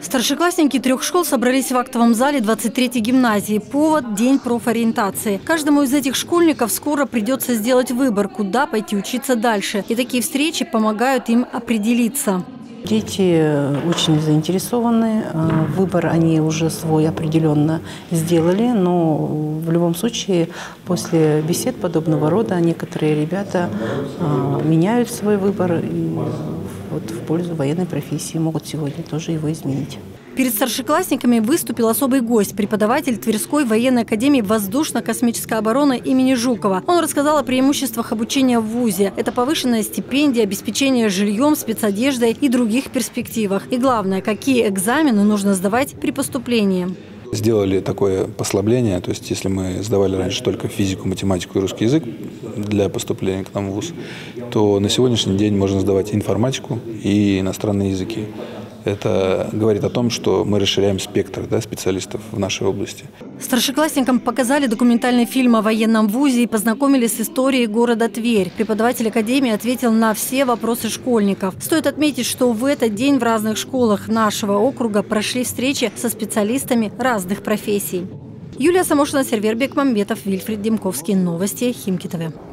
Старшеклассники 3 школ собрались в актовом зале 23-й гимназии. Повод – День профориентации. Каждому из этих школьников скоро придется сделать выбор, куда пойти учиться дальше. И такие встречи помогают им определиться. Дети очень заинтересованы. Выбор они уже свой определенно сделали, но в любом случае после бесед подобного рода некоторые ребята меняют свой выбор и вот в пользу военной профессии могут сегодня тоже его изменить. Перед старшеклассниками выступил особый гость – преподаватель Тверской военной академии воздушно-космической обороны имени Жукова. Он рассказал о преимуществах обучения в вузе. Это повышенная стипендия, обеспечение жильем, спецодеждой и других перспективах. И главное, какие экзамены нужно сдавать при поступлении. Сделали такое послабление, то есть если мы сдавали раньше только физику, математику и русский язык для поступления к нам в вуз, то на сегодняшний день можно сдавать информатику и иностранные языки. Это говорит о том, что мы расширяем спектр специалистов в нашей области. Старшеклассникам показали документальный фильм о военном вузе и познакомили с историей города Тверь. Преподаватель академии ответил на все вопросы школьников. Стоит отметить, что в этот день в разных школах нашего округа прошли встречи со специалистами разных профессий. Юлия Самошина, Сервер Бекмамбетов, Вильфред Демковский. Новости Химки ТВ.